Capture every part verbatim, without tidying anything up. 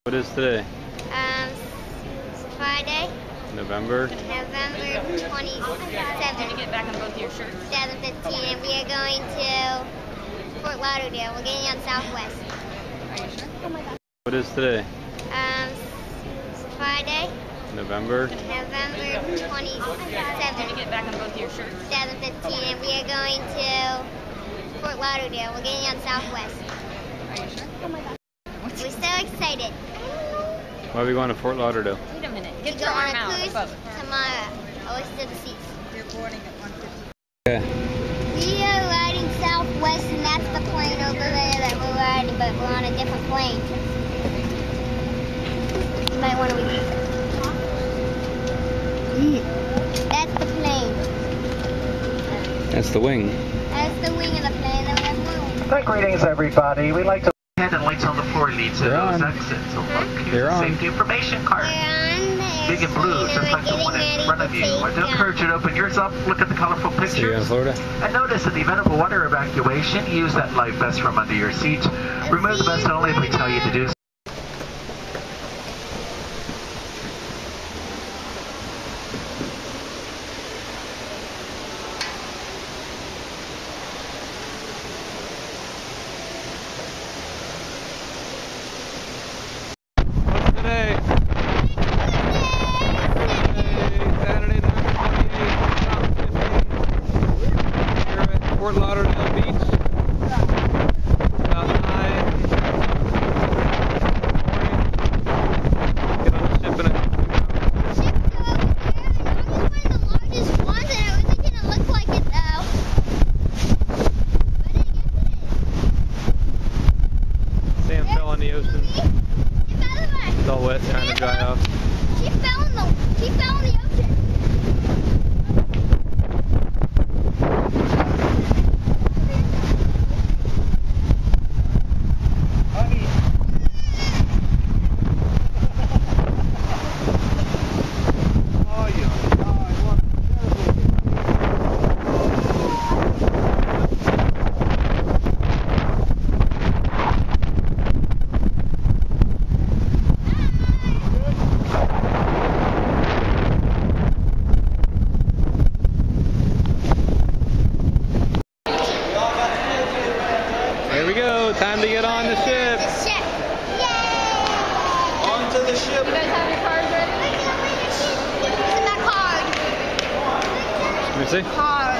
What is today? Um, Friday. November? November twenty-seventh. Did you get back on both your shirts? seven fifteen, and we are going to Fort Lauderdale. We're getting on Southwest. Are you sure? Oh my God. What is today? Um, Friday. November? November Did you twenty-seventh. get back on both your shirts? seven fifteen, and we are going to Fort Lauderdale. We're getting on Southwest. Are you sure? Oh my God. We're so excited. Why are we going to Fort Lauderdale? Wait a minute. We Get go your on arm a out cruise above it. tomorrow. Always to the seats. You're boarding at one fifty. Okay. We are riding Southwest, and that's the plane over there that we're riding, but we're on a different plane. You might want to release it. Mm. That's the plane. That's the wing. That's the wing of the plane that we have moved. Hi, greetings everybody. We'd like to head and lights on the floor lead to They're those on. exits. So look, here's They're the on. safety information card. We're on the Big and blue, airplane, just and like the we're one getting in front ready of you. to I do take encourage you to open yours up, look at the colorful See you in pictures. Florida? And notice in the event of a water evacuation, use that life vest from under your seat. Remove the vest only if we tell you to do so. What's today? Saturday, November twenty-eighth, We're at Fort Lauderdale Beach. About nine in the morning. Get on the ship in a Sand fell in the ocean. It's all wet, trying to dry off. She fell in the, she fell in the ocean. Here we go, time to get on the ship. The ship. Yay! Onto the ship. You guys have your cards ready? Look at that card. Let me see. Card.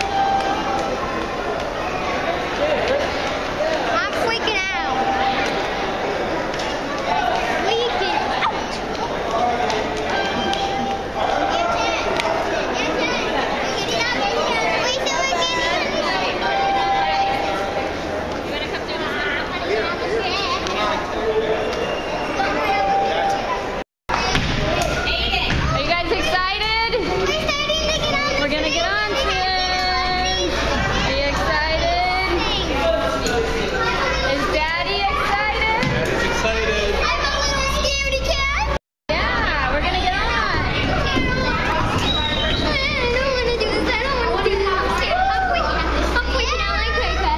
I'm freaking out. Freaking out. You gonna come do this? Are you guys excited? We're gonna get on soon. Are you excited? Is Daddy excited? Daddy's excited. I'm a little scaredy cat. Yeah, we're gonna get on. I don't want to do this. I don't want to do this. I'm scared. I'm freaking out. I'm freaking out like crazy.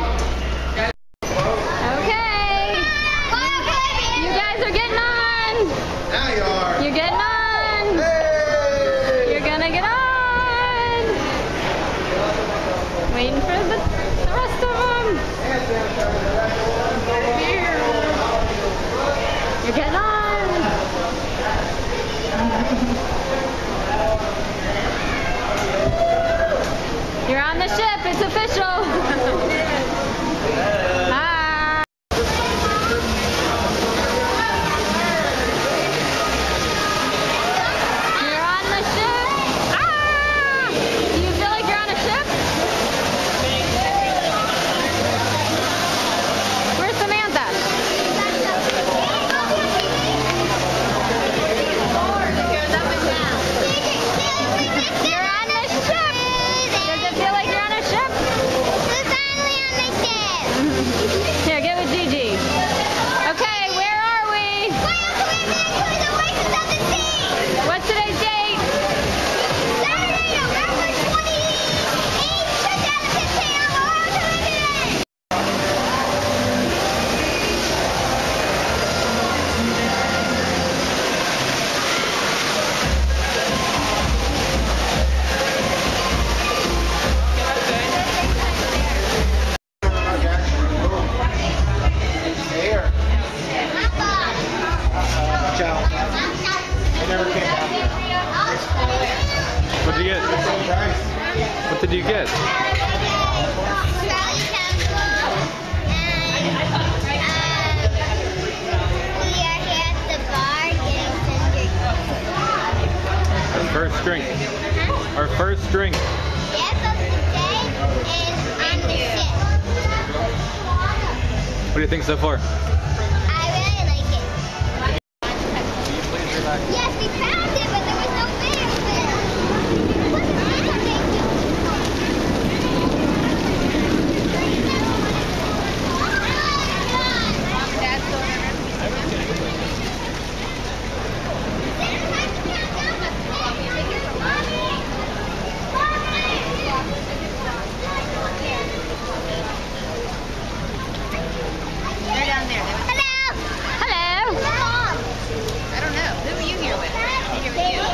Okay. You guys are getting on. Now you are. You're getting on. You're gonna get on. Waiting for the, the rest of them. You're getting on. You're on the ship. It's official. Hi. You're on the ship. Ah! Do you feel like you're on a ship? Where's Samantha? You're on the ship. Does it feel like you're on a ship? drink? Yes, so today is on the sixth. What do you think so far? I really like it. Yes, we found it, but there was no bear there. They're down there. Hello. Hello. I don't know. Who are you here with? I'm here with you.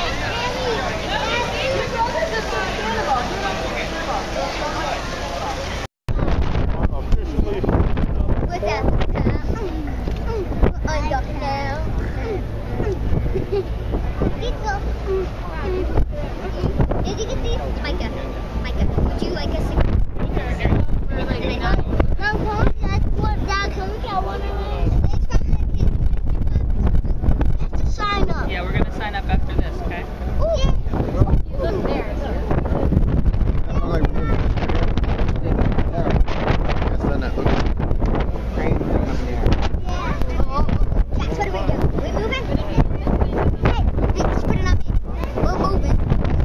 What's up? On your tail. Did you get these? Micah. Micah, would you like us to? No, that's what Dad, can we get one of these? Let's just sign up. Yeah, we're going to sign up after this, okay? Ooh. Look there. Jax, what do we do? We moving? Hey, let's put it up here. We're moving.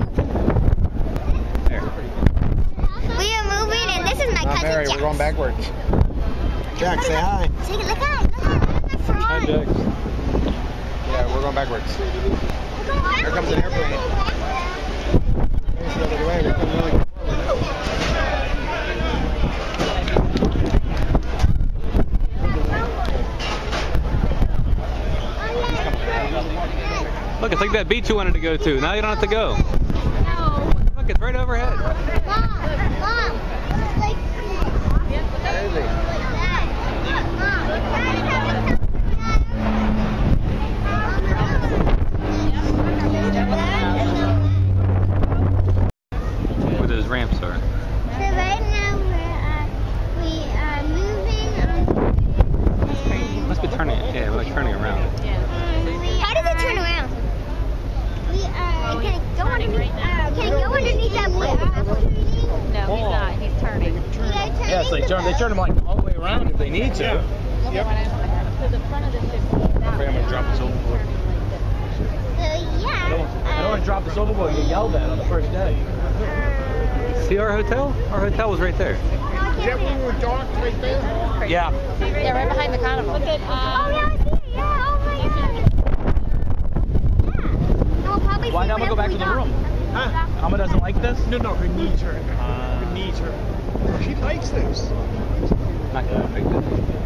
There. We are moving, and this is my cousin Mary, Jax. we're going backwards. Jack, say hi. Say, look at, look at, look at the front. Hi, Jax. Yeah, we're going backwards. Here comes an airplane. There's the other way. They're coming really forward. Look, it's like that beach you wanted to go to. Now you don't have to go. No. Look, it's right overhead. Mom, Mom, it's like Crazy. that. Mom, Where those ramps are. so right now we're uh, we are moving on. Must be turning. Yeah, we're like turning around. How does it turn around? We are. Can it go underneath? Uh, can it go underneath that blue? No, he's not. He's turning. Yeah, so they turn, they turn them like all the way around if they need to. Yep. So the front of the ship is that I'm gonna drop this overboard. So I yeah. don't, I don't want to drop this overboard and get yelled at on the first day. See our hotel? Our hotel was right there. Is that where we were docked right there? Yeah. Yeah, right behind the carnival. Look at, Oh um, yeah, I see it. Yeah. Oh my god. Yeah. We'll probably Why see not we go back to the whenever we room? Huh? Alma doesn't like this? No, no, her knees hurt. Uh, Her knees hurt. She likes this. Not gonna pick it.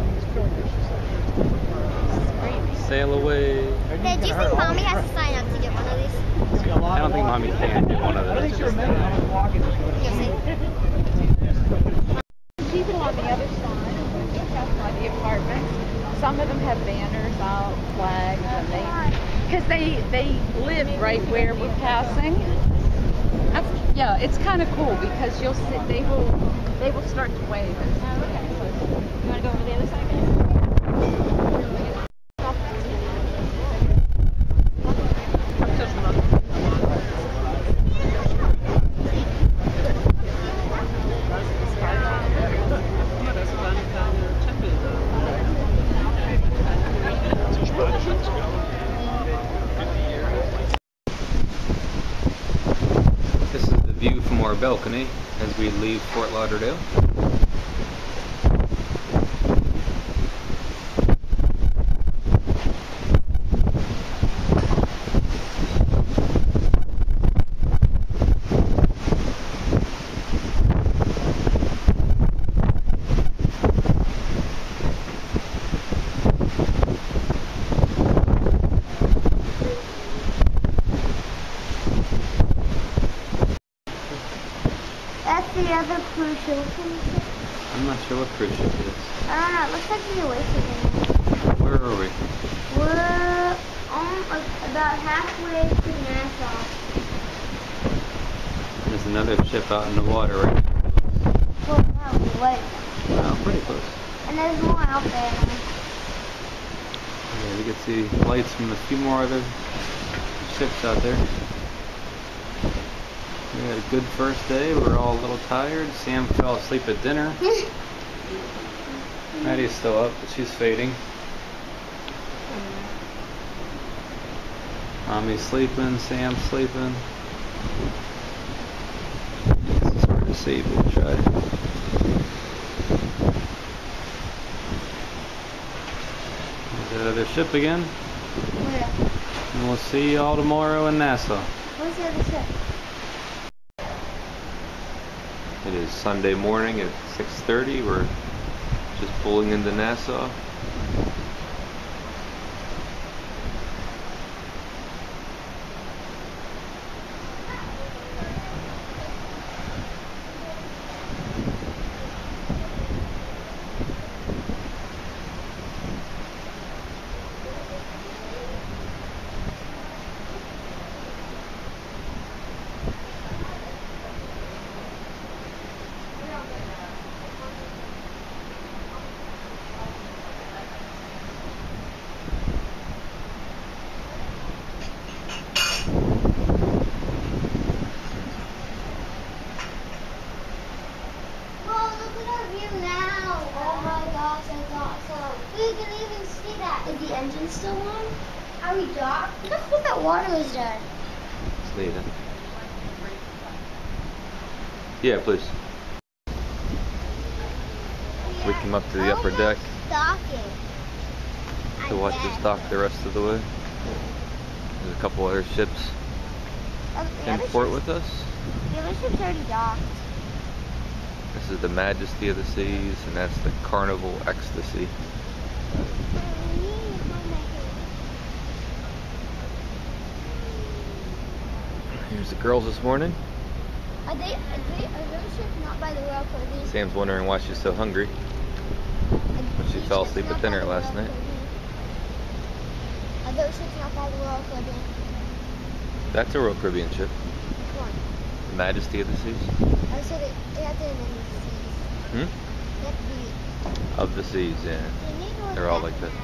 Sail away. go. Hey, do you think Mommy has to sign up to get one of these? I don't think mommy can get one of I think those. you're a minute. I was walking. You'll see. people on the other side, outside the apartment, some of them have banners out, flags, and they, because they, they live right where we're passing. That's, yeah, it's kind of cool because you'll sit, they will, they will start to wave. You want to go over the other side? This is the view from our balcony as we leave Fort Lauderdale. That's the other cruise ship. I'm not sure what cruise ship it is. I don't know. It looks like the Oasis. Where are we? We're um, about halfway to Nassau. There's another ship out in the water right now. Well, no, wait. Wow, pretty close. And there's more out there. Yeah, you can see lights from a few more other ships out there. We had a good first day. We were all a little tired. Sam fell asleep at dinner. Maddie's still up, but she's fading. Mommy's sleeping. Sam's sleeping. It's hard to see, but we'll try. There's that other ship again. Where? And we'll see you all tomorrow in Nassau. Where's the other ship? It is Sunday morning at six thirty. We're just pulling into Nassau. Is the engine still on? Are we docked? I thought that water was done. It's leaving. Yeah, please. We come up to the upper deck Docking. to watch us dock the rest of the way. There's a couple other ships Oh, the in other port ship's- with us. The other ship's already docked. This is the Majesty of the Seas, and that's the Carnival Ecstasy. Here's the girls this morning. Are they, are they, are those ships not by the Royal Caribbean? Sam's wondering why she's so hungry. Are she these fell ships asleep at not dinner by the last Royal night. Caribbean? Are those ships not by the Royal Caribbean? That's a Royal Caribbean ship. Which one? The Majesty of the Seas. I said it, they have to be in the seas. Hmm? They have to be. Of the Seas, yeah. They need to They're all have like that.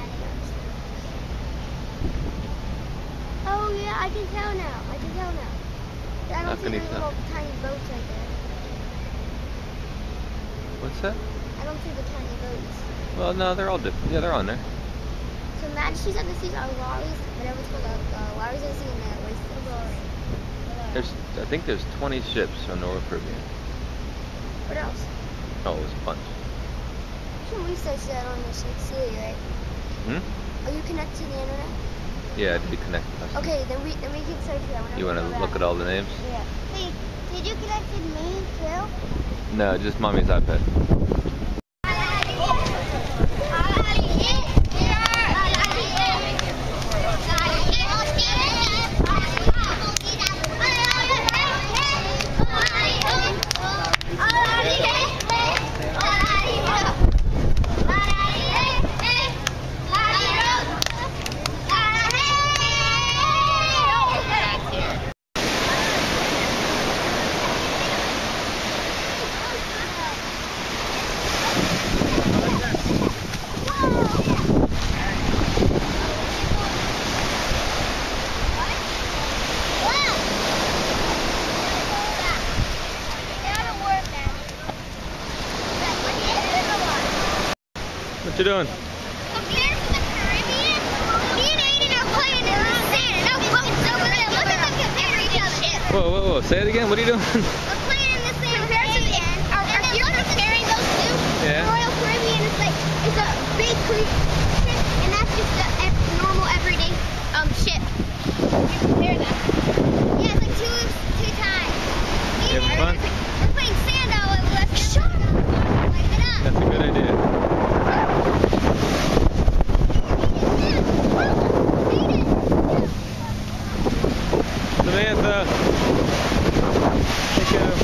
Oh yeah, I can tell now. I can tell now. I How don't can see you the tell? little tiny boats right there. What's that? I don't see the tiny boats. Well, no, they're all different. Yeah, they're on there. So Majesties of the Seas are lorries, whatever it's called, uh, lorries of the sea and the oysters. There's, I think there's twenty ships on the Royal Caribbean. What else? Oh, it was a bunch. You can research that on the Celia, right? Hmm? Are you connected to the internet? Yeah, I'd be connected. Okay, then we then we can search that. whenever You want we to go look back. at all the names? Yeah. Hey, did you connect to me too? No, just Mommy's iPad. What you doing? Compared to the Caribbean, me and Aiden are playing in the sand. No boats over there. Look at them compare each other. Whoa, whoa, whoa! Say it again. What are you doing? We're playing in the sand. Compared to the end, are, are you comparing those two? Yeah. The Royal Caribbean is like it's a big cruise ship, and that's just a ev normal everyday um ship. You compare them. Yeah, it's like two two times. Me You and having fun? Aiden are like, we're playing sand all over us. Shut up! Wipe it up. That's a good idea. Samantha, take care.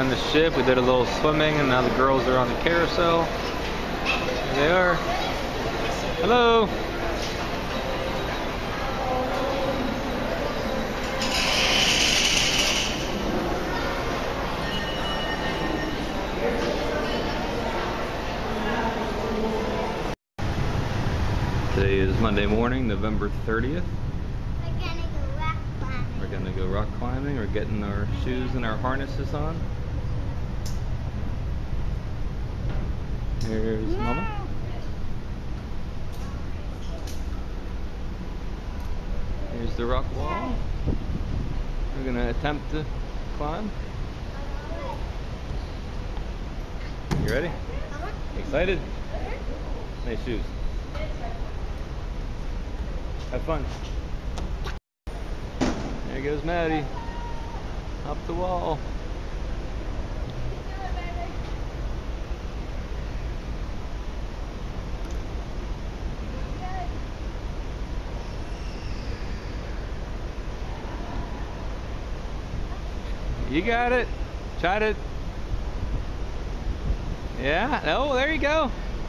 on the ship. We did a little swimming, and now the girls are on the carousel. There they are. Hello. Today is Monday morning, November thirtieth. We're gonna go rock climbing. We're gonna go rock climbing. We're getting our shoes and our harnesses on. Here's Mama. Here's the rock wall. We're gonna attempt to climb. You ready? Excited? Nice shoes. Have fun. There goes Maddie. Up the wall. You got it. Try to. Yeah. Oh, there you go.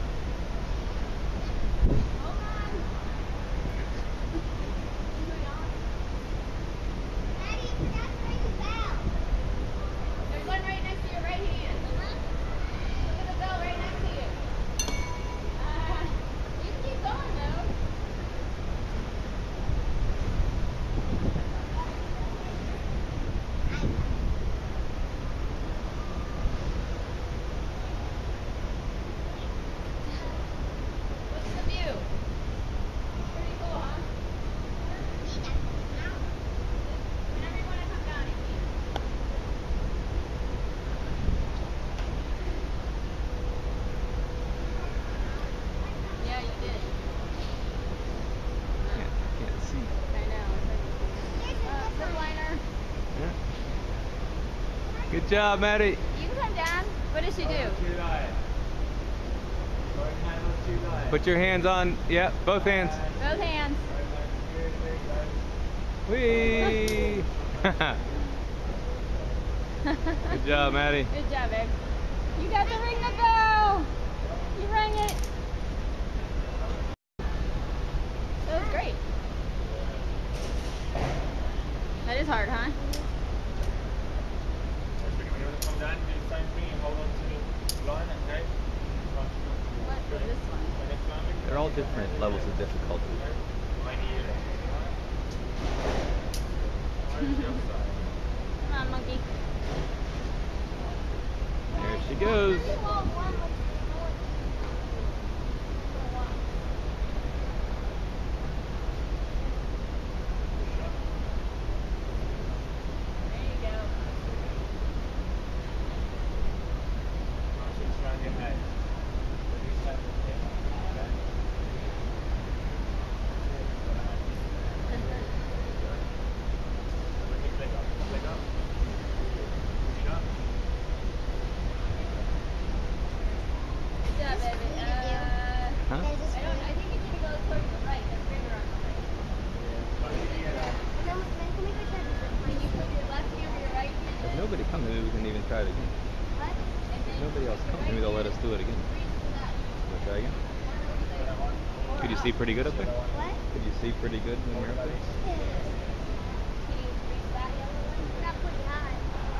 Good job, Maddie. You can come down. What does she do? Put your hands on, yeah, both hands. Both hands. Whee! Good job, Maddie. Good job, babe. You got to ring the bell. You rang it. That was great. That is hard, huh? They're all different levels of difficulty. Come on, monkey. There she goes. Nobody coming, maybe we can even try it again. What? If nobody else comes, maybe they'll let us do it again. Wanna try again? Could you see pretty good up there? What? Could you see pretty good when you're up there? Not pretty high.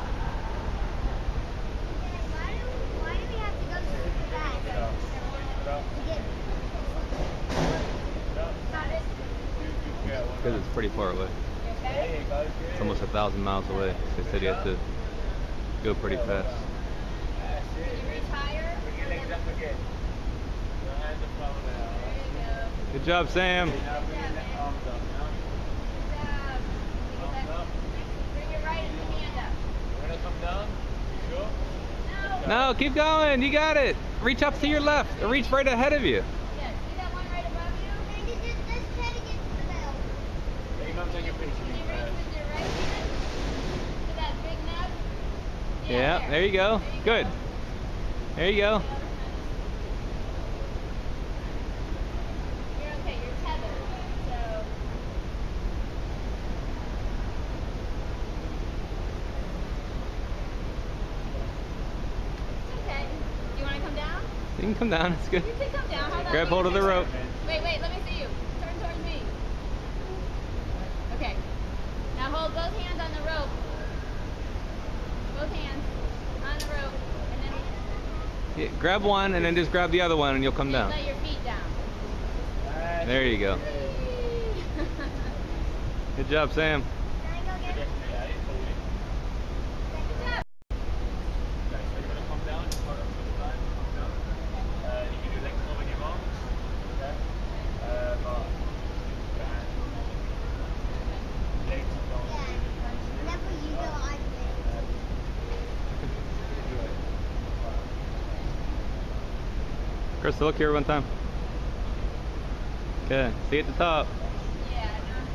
Why do, why do we have to go super fast? To get... Because it's pretty far away. It's almost a thousand miles away. They said you have to go pretty fast. Good job, Sam. Bring your right hand up. We're gonna come down. You sure? No, keep going. You got it. Reach up to your left or reach right ahead of you. Yeah, see that one right above you? And just, just try to get to the bell. Hey, Mom, take a picture. Can you reach with your right hand to that big nub? Yeah, there you go. Good. There you go. You're okay, you're tethered. So can come down. It's good. You can come down. Hold on. Grab hold of the rope. Wait, wait. Let me see you. Turn towards me. Okay. Now hold both hands on the rope. Both hands on the rope, and then Yeah, grab one and then just grab the other one and you'll come down. let your feet down. There you go. Good job, Sam. Can I go get it? Whenever you go, I Krista, look here one time. Okay, see at the top. Yeah.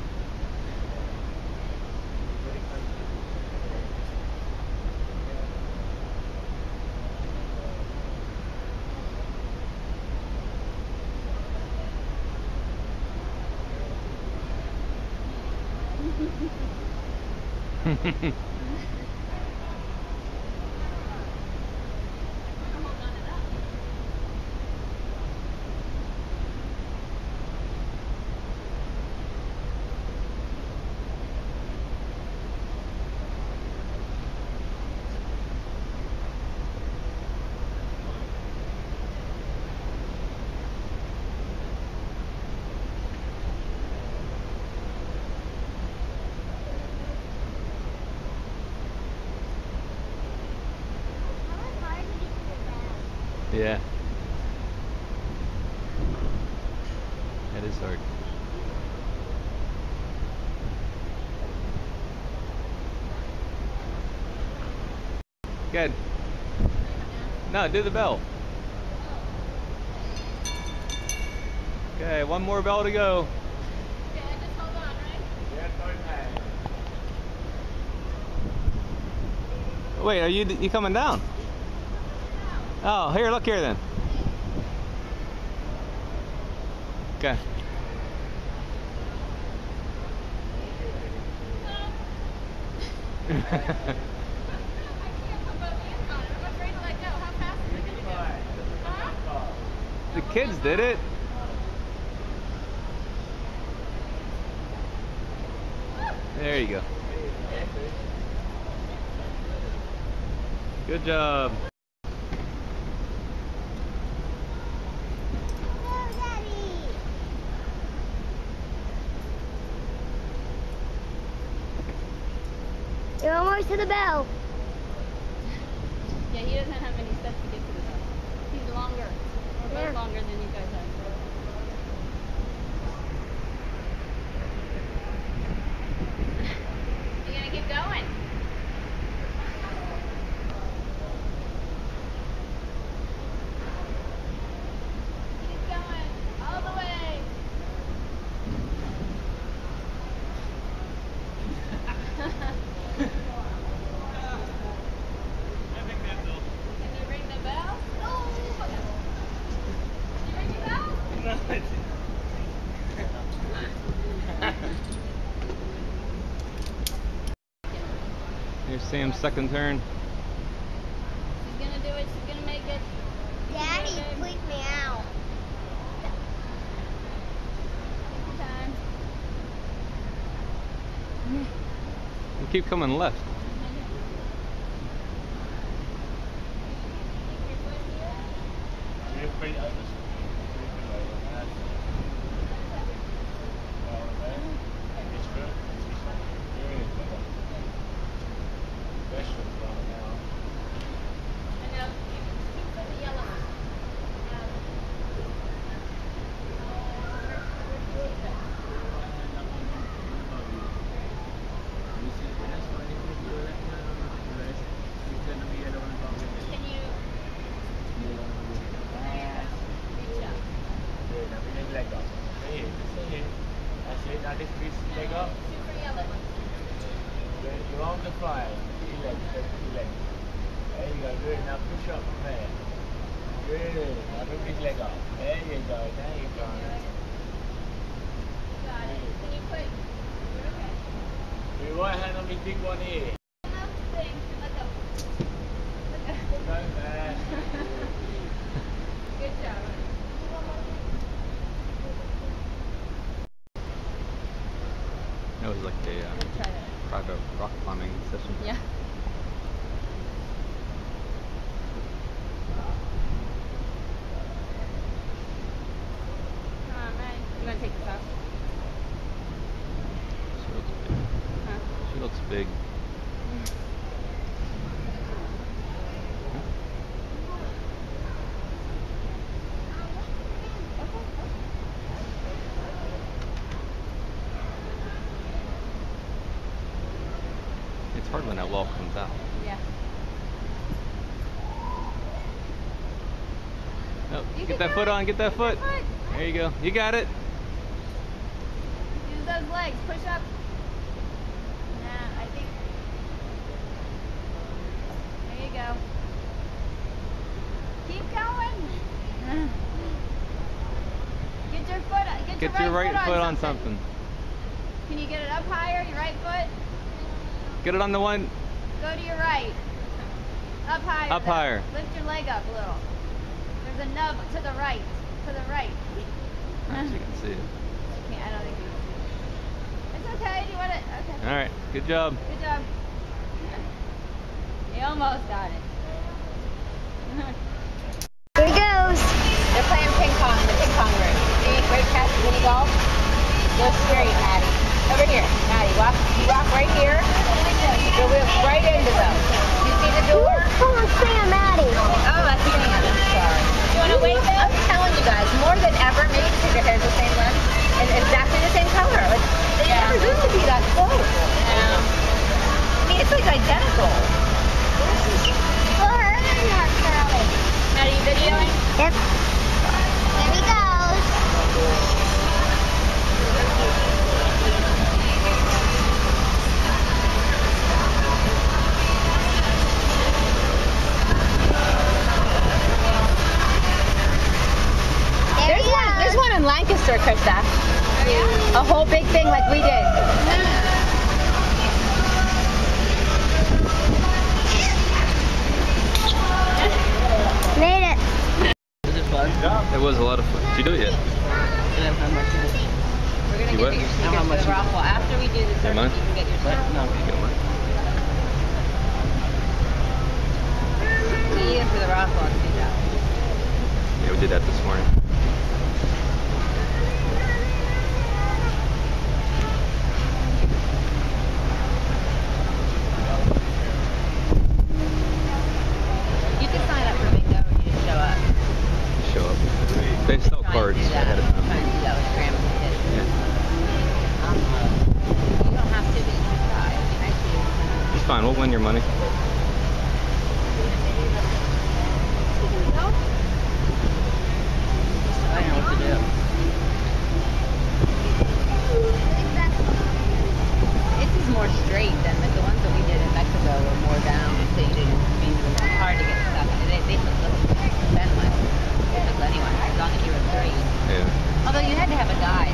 Yeah. That is hard. Good. No, do the bell. Okay, one more bell to go. Okay, just hold on, right? Wait, are you you coming down? Oh, here, look here then. Okay. I can't put both hands on it. I'm afraid to let go. How fast are you going to go? Huh? The kids did it. There you go. Good job. You're almost to the bell. Yeah, he doesn't have many steps to get to the bell. He's longer. We're both Yeah. longer than you guys are. You gonna keep going? Keep going. All the way. Can you ring the bell? Oh! Can you ring the bell? Here's Sam's second turn. She's gonna do it. She's gonna make it. Daddy freaked me out. Take your time. You keep coming left. Keep your foot here. And now keep the yellow one. Can you reach up? Super yellow one. You want to fly, two legs, two legs. There you go, good. Now push up from there. Good. Now move this leg up. There you go, there you go. Got it. Can you put? You're okay. Put your right hand on my big one here. No thing. Let go. Let go. Go there. Good was like a uh, Try to. private rock climbing session. Yeah. Come on, Maddie. You want to take this off? She looks big. Huh? She looks big. It's hard when that wall comes out. Yeah. Oh, You get can that do foot it. on, get that foot. Foot. There you go. You got it. Use those legs. Push up. Nah, I think. There you go. Keep going. Get your foot. Get, Get your your right, right foot, foot on something. Can you get it up higher? Your right foot. Get it on the one. Go to your right. Up higher. Up though. higher. Lift your leg up a little. There's a nub to the right. To the right. Perhaps you can see it. Can't, I don't think you can see it. It's okay. Do you want it? Okay. All right. Good job. Good job. You almost got it. Here he goes. They're playing ping pong in the ping pong room. See, great catch, mini golf. Go straight, Maddie. Over here, Maddie. Walk, you walk right here. You'll whip right into them. You see the door? Come on, Sam, Maddie. Oh, that's Sam. I'm sorry. You want to wait them? I'm telling you guys, more than ever, maybe because your hair's the same length and exactly the same color. Like, they Yeah. never used to be that close. Yeah. I mean, it's like identical. For her and her curly. Maddie, you videoing? Yep. There he goes. There There's he one, goes. there's one in Lancaster, Krista. A whole big thing like we did. Made it. Was it fun? It was a lot of fun. Did you do it yet? And then how much is it? We're gonna You give what? you your How stickers much for the is it? raffle. After we do the You service, mind? you can get your What? stickers. No. You got one? We use it for the raffle and do that. Yeah, we did that this morning. You can sign up for bingo or you just show up. Show up. They sell Try and cards do that. ahead of Try time. and do that with Graham and the kids. Yeah. You don't have to, but you can try. It'd be nice for you. It's fine. We'll win your money. I don't know what to do. This is more straight than the, the ones that we did in Mexico were more down, so you didn't. I mean, it was hard to get stuck. They they took Ben went. They took anyone as long as you were three. Yeah. Although you had to have a guide.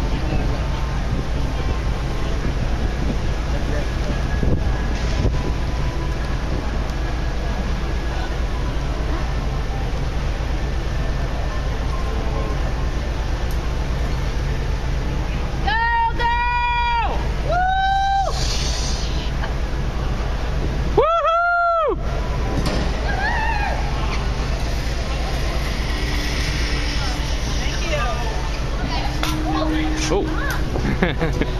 Go, go! Woo! Woohoo! Oh.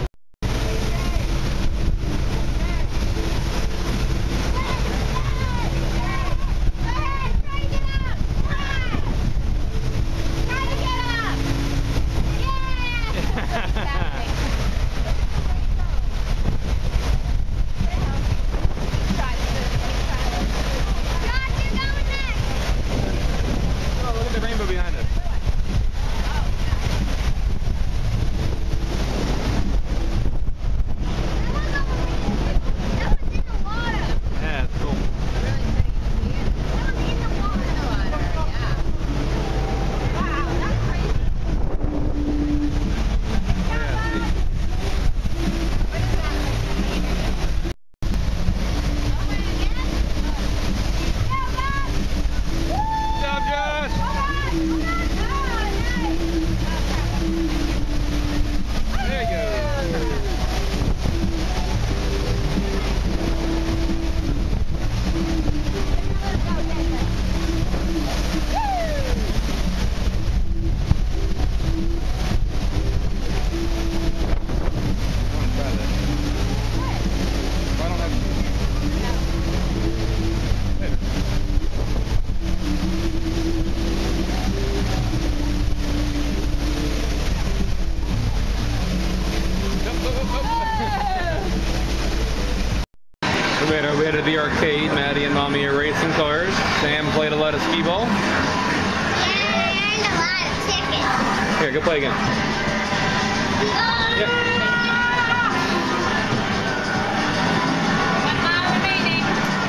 Oh, look at the rainbow behind us. had, we had at the arcade. Maddie and Mommy are racing cars. Sam played a lot of skee ball. Yeah, I earned a lot of tickets. Here, go play again. Yeah. One mile remaining.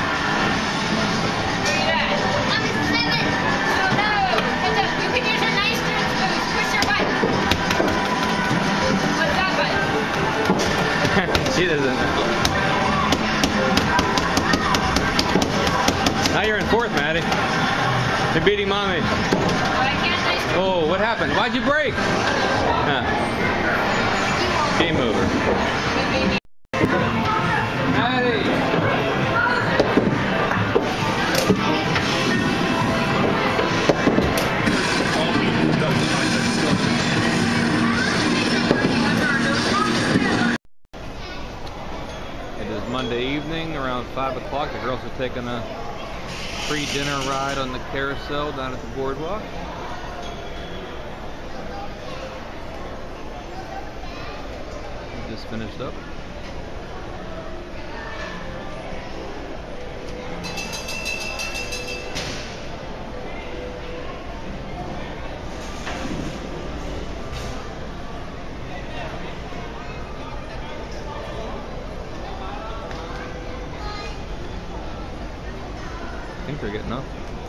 Where you at? I'm in seventh. Oh no! Catch up. You can use your nice boost. Push your button. What's that button? She doesn't know. Now you're in fourth, Maddie. You're beating Mommy. Why can't I? Oh, what happened? Why'd you break? Huh. Game over. Maddie! It is Monday evening, around five o'clock. The girls are taking a free dinner ride on the carousel down at the boardwalk. We just finished up. I think they're getting up.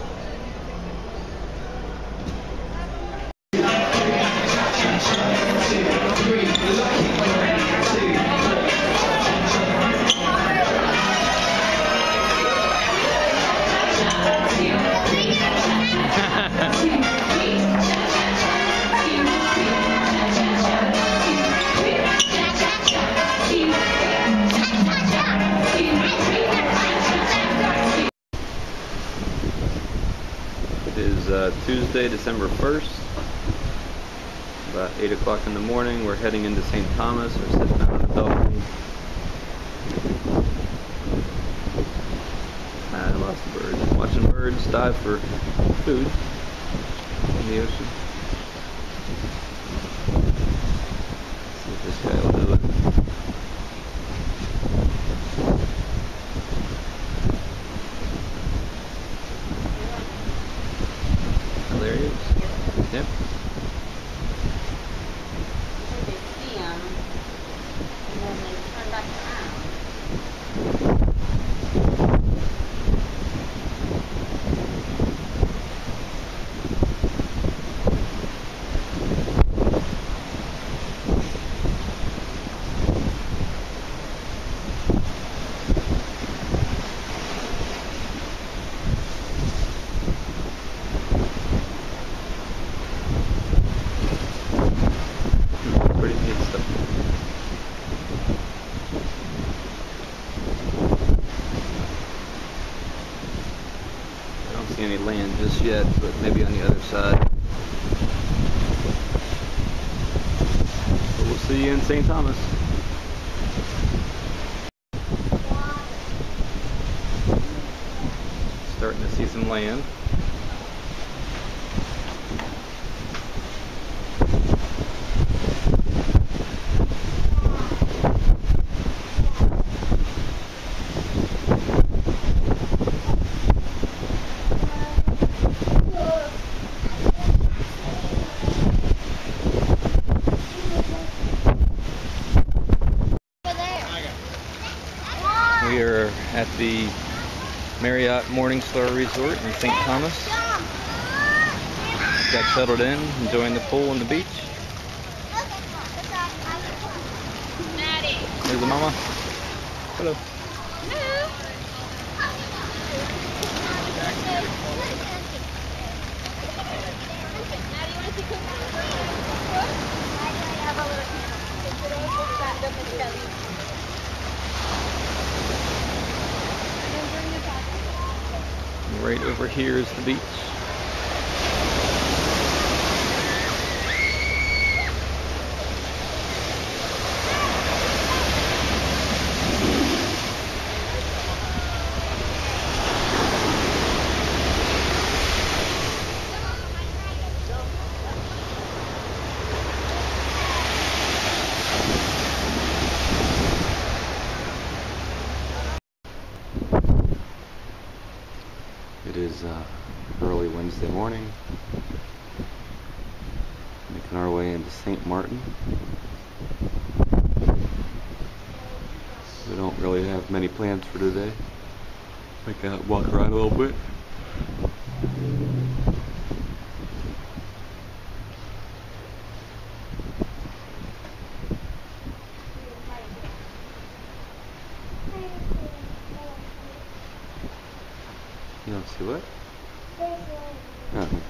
It is uh, Tuesday, December first, about eight o'clock in the morning. We're heading into Saint Thomas. We're sitting down on the balcony. Ah, lots of birds. Watching birds dive for food in the ocean. Let's see if this guy will do it. There he is. Yep. They see them, and then they turn back around. Pretty neat stuff. I don't see any land just yet, but maybe on the other side. But we'll see you in Saint Thomas. Starting to see some land. We are at the Marriott Morningstar Resort in Saint Thomas. Got settled in, enjoying the pool and the beach. Maddie. There's the mama. Hello. Maddie, you want to see cookies? Right over here is the beach. Tuesday morning. Making our way into Saint Martin. We don't really have many plans for today. We can walk around a little bit. You don't see what? Oh.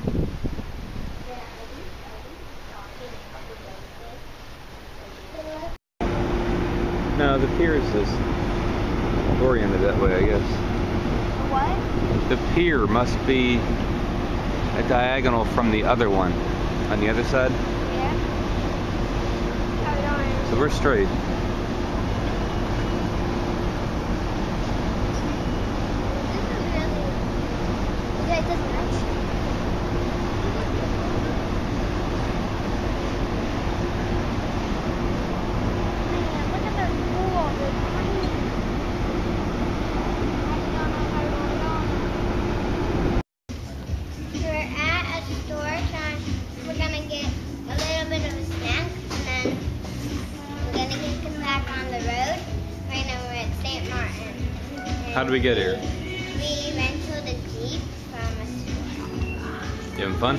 No, the pier is just oriented that way, I guess. What? The pier must be a diagonal from the other one on the other side. Yeah. I So we're straight. Yeah, it doesn't match. Man, look at the pool. The tiny. We're at a store trying. We're gonna get a little bit of a snack, and then we're gonna get come back on the road. Right now we're at Saint Martin. How did we get here? We rented a Jeep from a store. You having fun?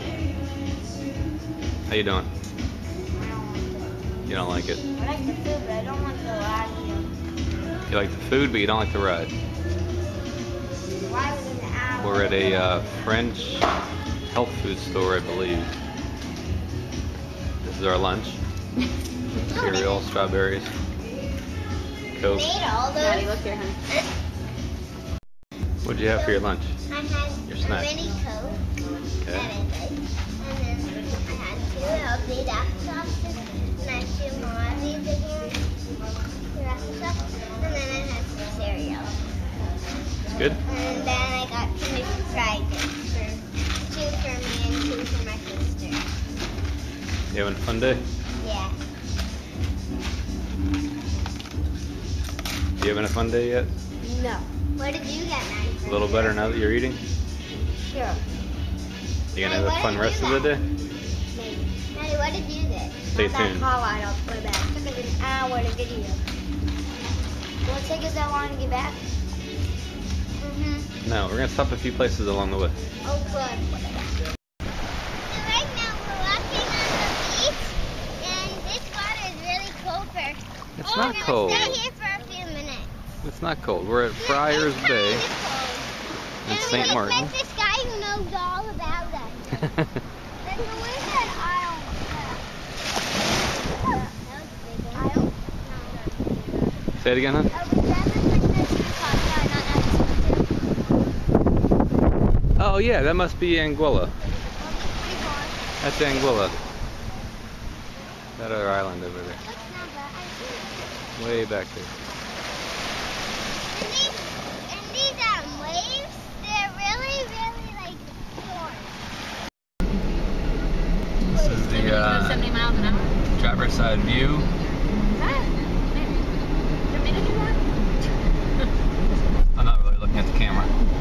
How you doing? You don't like it. I like the food, but I don't like the ride here. You like the food, but you don't like the ride. Why was in the hour? We're at a uh, French health food store, I believe. This is our lunch. Cereal, strawberries, Coke. Made all those. Maddie, look here, honey. What'd you have for your lunch? I had Your a snack. mini Coke Okay. that I liked, and then I had two healthy applesauces, and I had two Mozzie's again, two applesauce, and then I had some cereal. It's good? And then I got two fried things for two for me and two for my sister. You having a fun day? Yeah. You having a fun day yet? No. What did you get, Maddie? A little better now that you're eating? Sure. You gonna have a fun rest of the day? Maybe. Maddie, what did you get? Stay Not that tuned. call out of my bag. It took us an hour to get here. Will it take us that long to get back? Mm-hmm. No, we're gonna stop a few places along the way. Oh, good. Right now we're walking on the beach, and this water is really cold for. It's oh, not we're gonna cold. Stay here for a few minutes. It's not cold. We're at Friars It's Bay kinda cold. in And Saint we Martin. met this guy who knows all about us. Then where's that aisle? That was a big one. Aisle? No. Say it again, huh? Oh, was that the thing that you caught? No, not that. Oh yeah, that must be Anguilla. That's Anguilla. That other island over there. Way back there. And these, and these um, waves, they're really, really like short. This is the uh, seventy miles an hour. driver's side view. I'm not really looking at the camera.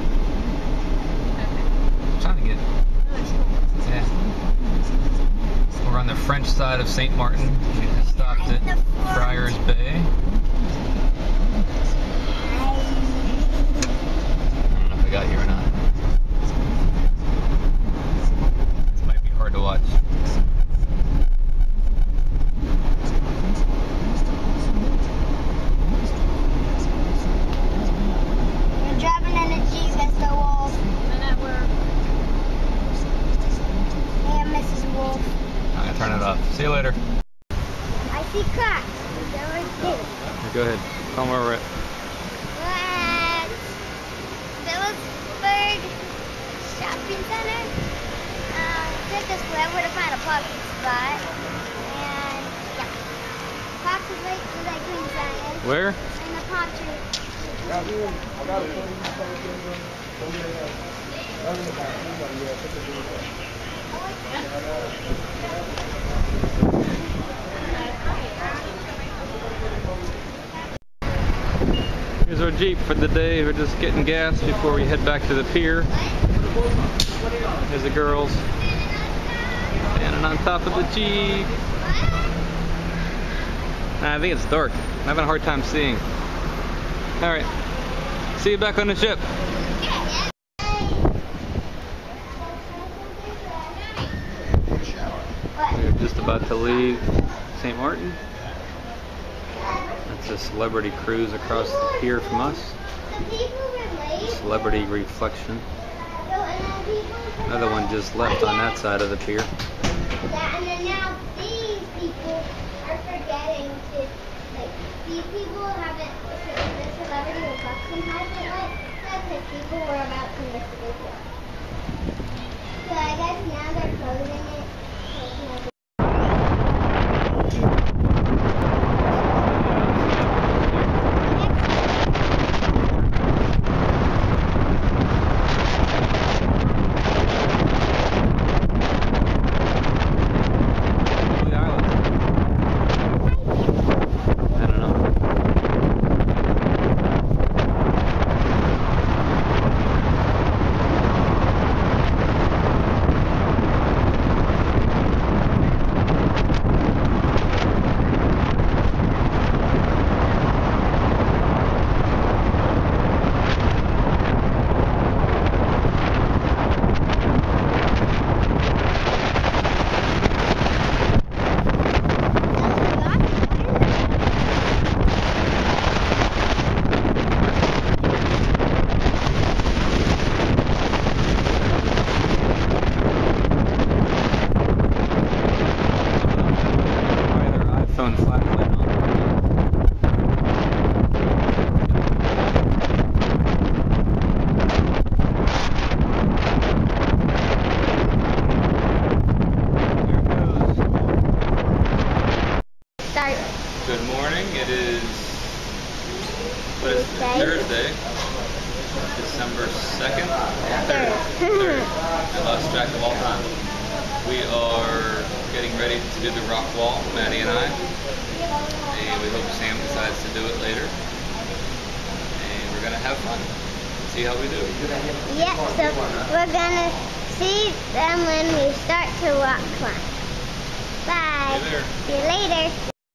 I'm trying to get. Yeah. We're on the French side of Saint Martin. We just stopped at Friars Bay. I don't know if I got you or not. This might be hard to watch. We're driving in a Jeep, Mister Wolf. And that we're And Missus Wolf. I'm gonna turn it off. See you later. I see cracks. There are two. Go ahead. Tell them where we're at. At Phillipsburg Shopping Center. Um, it took us forever to find a parking spot. And yeah. Fox is right to that green sign. Where? And the palm tree. Here's our Jeep for the day. We're just getting gas before we head back to the pier. There's the girls standing on top of the Jeep. Nah, I think it's dark. I'm having a hard time seeing. Alright. See you back on the ship. We're just about to leave Saint Martin. That's a celebrity cruise across the pier from us. Celebrity Reflection. Another one just left on that side of the pier. And then now these people are forgetting to, like, these people haven't, the celebrity reflection hasn't let that because people were about to miss it before. So I guess now they're closing it. Closing it. Good morning. It is, what is it? Thursday, December second? Third. Third. I lost track of all time. We are getting ready to do the rock wall, Maddie and I. And we hope Sam decides to do it later. And we're going to have fun. See how we do. Yeah, so we're gonna see them when we start to rock climb. Bye. See you there. See you later.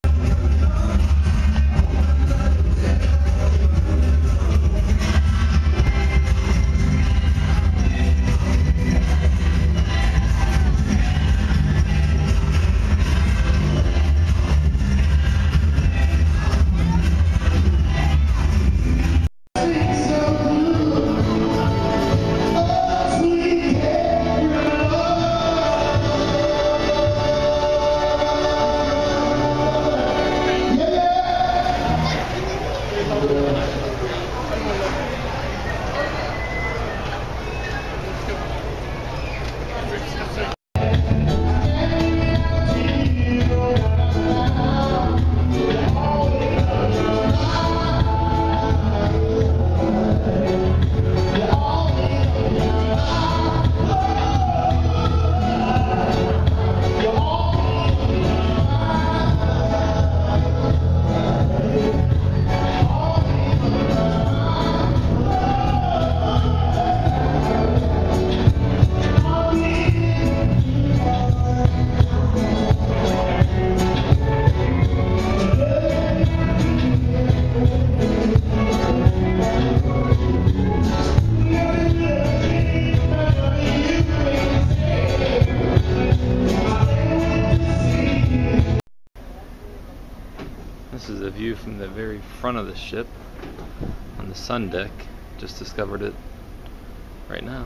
This is a view from the very front of the ship on the sun deck. Just discovered it right now.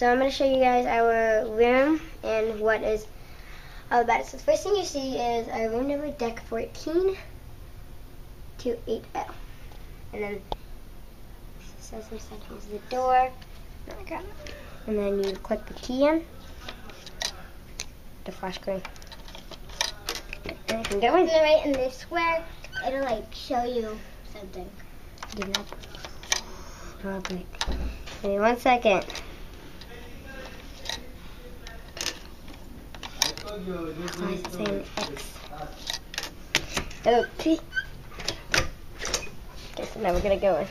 So I'm going to show you guys our room and what is all about it. So the first thing you see is our room number, deck fourteen to eight L. And then so this is the door. And then you click the key in. The flash screen. And you can go in. Right in this square, it'll like show you something. Give it up. Oh, great. Give me one second. Why is it saying X? Okay. Okay, so now we're gonna go in.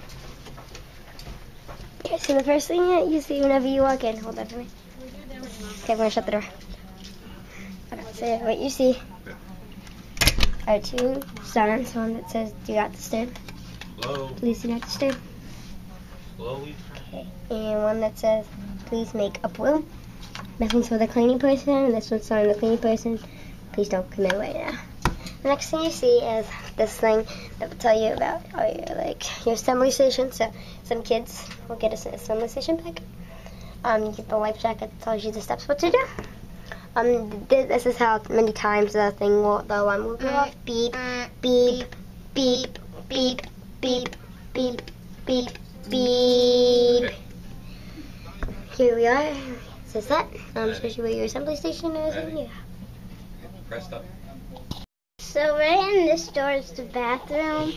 Okay, so the first thing that you see whenever you walk in, hold on for me. Okay, I'm gonna shut the door. Okay, so what you see are two signs. One that says "Do not disturb." Hello. Please do not disturb. Slowly. Okay. And one that says "Please make up room." This one's for the cleaning person, and this one's for the cleaning person. Please don't come in right now. The next thing you see is this thing that will tell you about all your, like, your assembly station. So some kids will get an assembly station pack. Um, you get the life jacket that tells you the steps what to do. Um, th this is how many times the thing will, the alarm will go off. Beep, beep, beep, beep, beep, beep, beep, beep. Here we are. It says that. Um, shows you where your assembly station is. And yeah. Pressed up. So right in this door is the bathroom.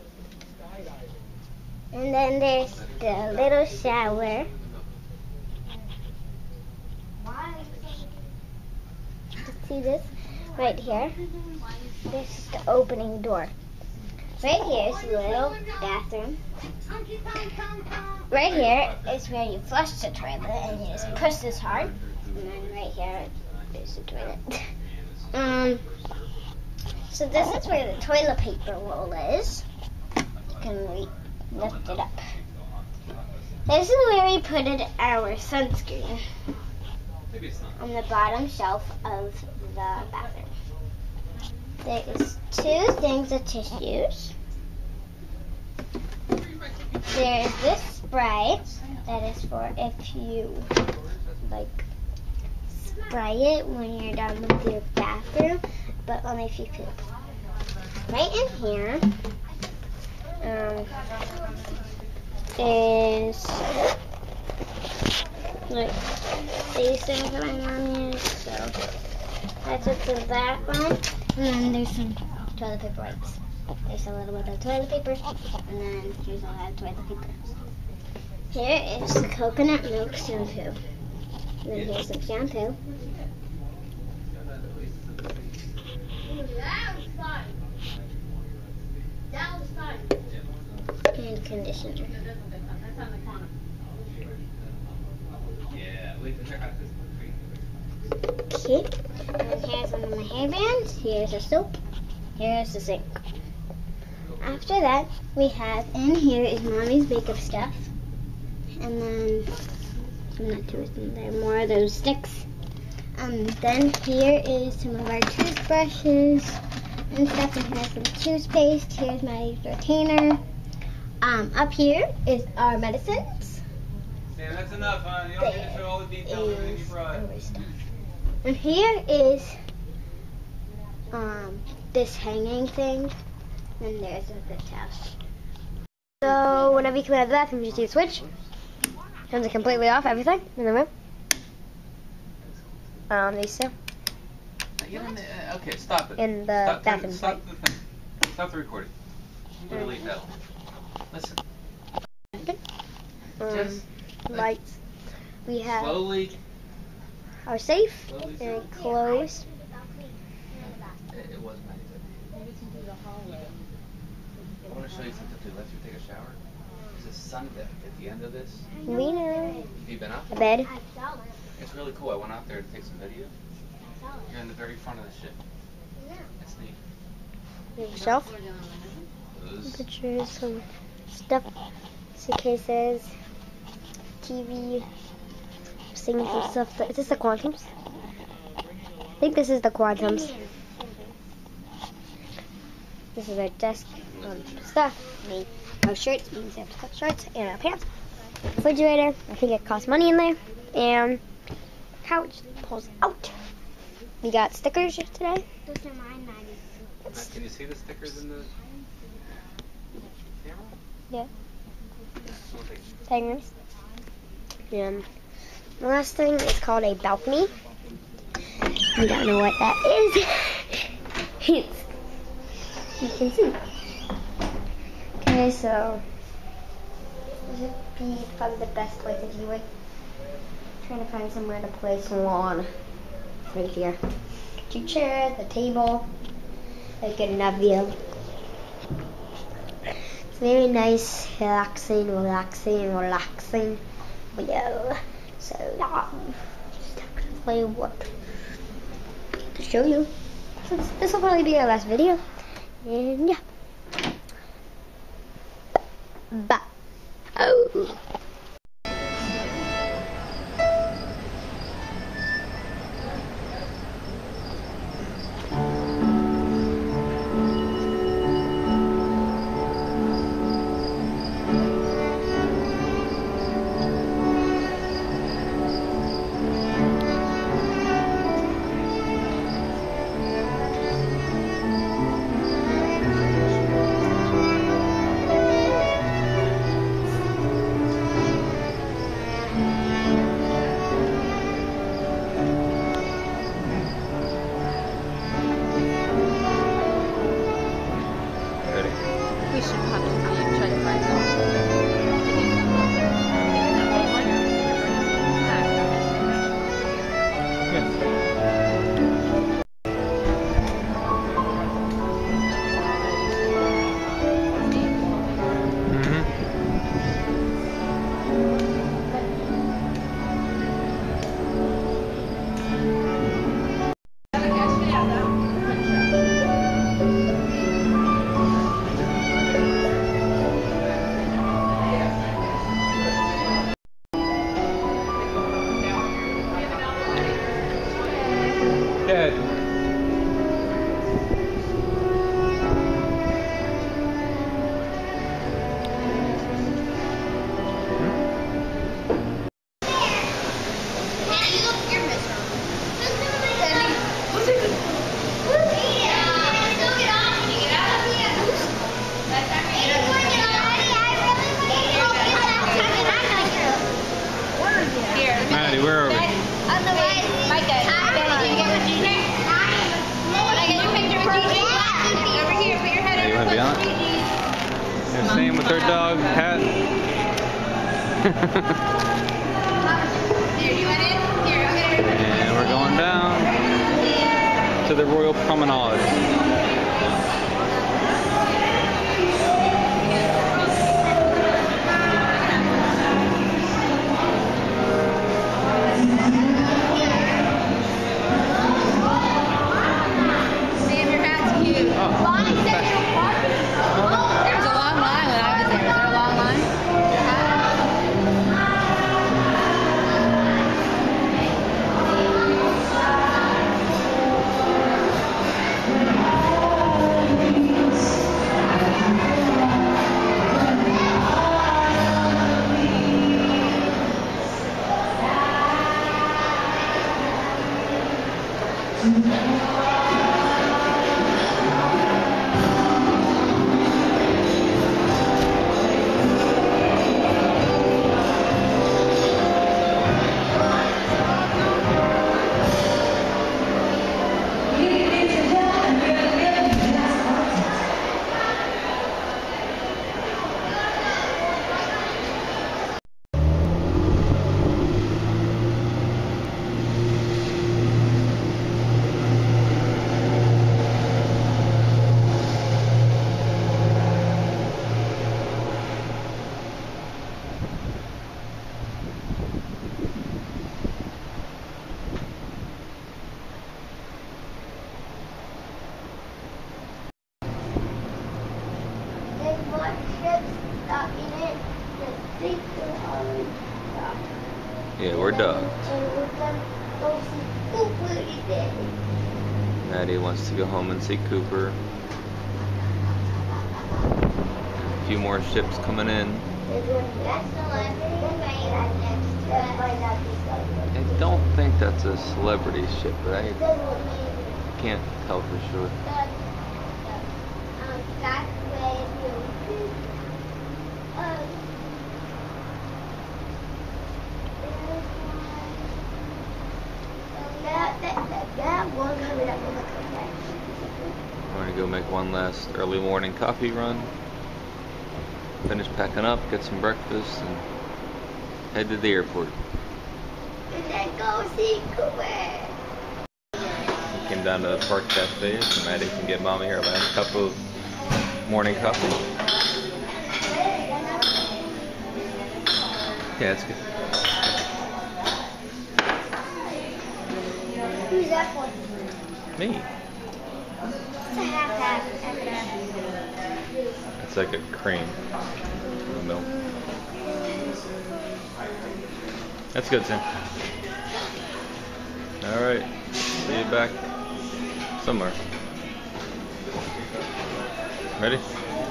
And then there's the little shower. See this right here? This is the opening door. Right here is the little bathroom. Right here is where you flush the toilet, and you just push this hard. And then right here is the toilet. um. So this is where the toilet paper roll is. You can re lift it up. This is where we put it our sunscreen. On the bottom shelf of the bathroom. There is two things of tissues. There is this spray that is for if you like spray it when you're done with your bathroom, but only if you poop. Right in here um, is like these things that my mom used, so that's what's in that one. And then there's some toilet paper wipes. There's a little bit of toilet paper, and then here's a lot of toilet paper. Here is coconut milk shampoo. And then here's some shampoo. And conditioner. Okay, and here's one of my hairbands, here's a soap, here's the sink. After that, we have in here is mommy's makeup stuff, and then, I'm not twisting, there are more of those sticks. Um, then here is some of our toothbrushes and stuff, and here's some toothpaste, here's my retainer. Um, up here is our medicines. Sam, that's enough, huh? You don't need to show all the details of everything you brought. And here is um, this hanging thing, and there's a good towel. So whenever you come out of the bathroom, you see the switch. Turns it completely off, everything in the room. Um, these two. Okay, stop it. In the stop, bathroom. Stop the thing. Stop the recording. Delete that. Listen. Um, Just lights. We have slowly. our safe Slowly, and clothes. It, it wasn't nice. I want to show you something too. Let you take a shower. There's a sun deck at the end of this. We know. Have you been out A there? bed. It's really cool. I went out there to take some video. You're in the very front of the ship. It's neat. There's a shelf. Those. Pictures, some stuff, suitcases, T V, seeing some stuff. Is this the Quantums? I think this is the Quantums. This is our desk, um, stuff, me, our shirts, we have to cut shirts, and our pants. Refrigerator, I think it costs money in there. and pouch pulls out. We got stickers today. Those are mine, Maddie. Uh, can you see the stickers in the camera? Yeah. We'll take it. Hangers. And the last thing is called a balcony. You don't know what that is. It's, you can see. Okay, so this would be probably the best place if you were trying to find somewhere to place lawn. Right here. Two chairs, the table. A good enough view. It's very nice, relaxing, relaxing, relaxing video. So yeah, just have to play what to show you. So this, this will probably be our last video. And yeah. Bye. Oh. We should probably try to find something. Dad. Maddie, where are we? On the way. Micah, Daddy, can you get with Gigi? Can I get your picture with Gigi? Over here, put your head Maddie, you over want to be on it? Gigi's. They're staying with their dog, Pat. Here, you want in? Here, I'll get her. And we're going down to the Royal Promenade. Sam, your hat's cute. Oh. Bonnie Central Park. Oh, there was a long line when I was there. Is there a long line? There's one ship stuck in it. The big one stuck. Yeah, we're done. And we're gonna go see Cooper today. Maddie wants to go home and see Cooper. A few more ships coming in. There's one next to us, and next to That might not be celebrity. I don't think that's a celebrity ship, but I That's what we can't tell for sure. That, um, that way you, um, that, that, that, that one coming up with a comeback. We're gonna go make one last early morning coffee run. Finish packing up, get some breakfast, and head to the airport. And then go see Cooper. Came down to the Park Cafe so Maddie can get mommy her last cup of morning coffee. Yeah, it's good. Who's that for? Me. It's a half half. half, half. It's like a cream. with milk. That's good, Sam. Alright. See you back somewhere. Ready?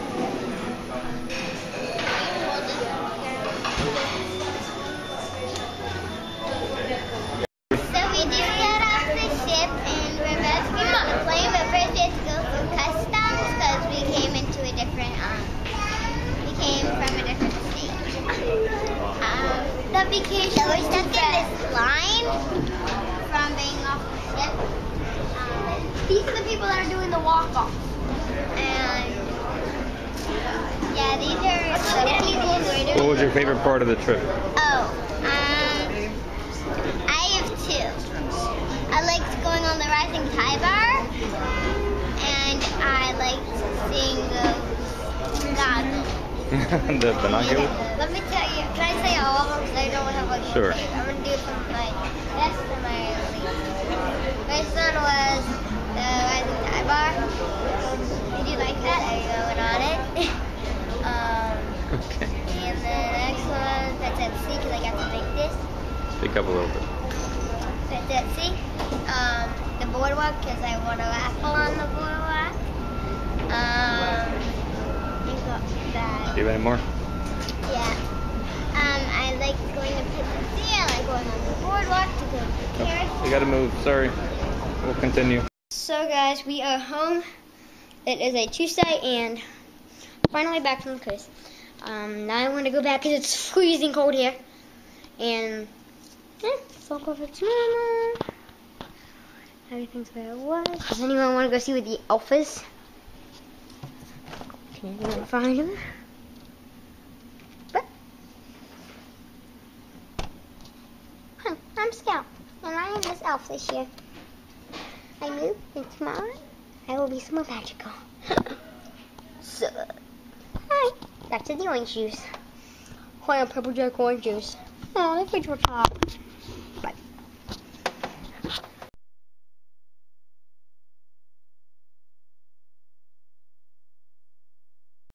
The vacation so we're stuck in this line from being off the ship. Um, these are the people that are doing the walk-off. And yeah, these are the people who are doing. What was your favorite part of the trip? Oh, um, I have two. I liked going on the Rising Tide Bar, and I liked seeing the goggles. The binoculars? Let me tell you, can I say all of them because I don't have like Sure. I'm going to do it from my best to my least. My son was the Rising Tide Bar. Did you like that? Are you going on it? um, Okay. and the next one, that's at sea because I got to make this. Speak up a little bit. That's at sea. Um, the boardwalk because I want to raffle on the boardwalk. Um, I got that. Do you have any more? Yeah. Um, I like going to Pizza. I like going on the boardwalk to go to the carrots. You gotta move, sorry. We'll continue. So guys, we are home. It is a Tuesday and finally back from the cruise. Um, now I want to go back because it's freezing cold here. And yeah, it's all perfect normal. Everything's where it was. Does anyone want to go see what the elf is? Can anyone find him? But, huh, I'm Scout, and I am this elf this year. I move, and tomorrow I will be some more magical. So, hi, back to the orange juice. Hi, I'm Purple Jack orange juice. Oh, the fridge will pop.